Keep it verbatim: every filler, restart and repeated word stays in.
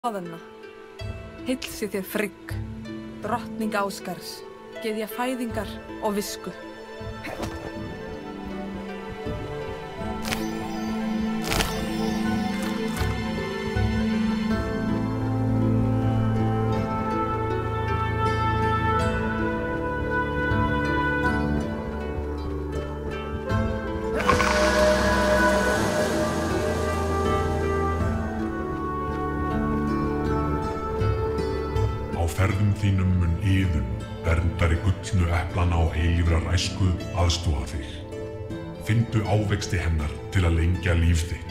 Áðanna. Heill sé þér Frigg, drottning Ásgarðs, gyðja fæðingar og visku. Á ferðum þínum mun Iðunn, verndari gullnu eplana og eilífrar æsku, aðstoða þig. Finndu ávexti hennar til að lengja líf þitt.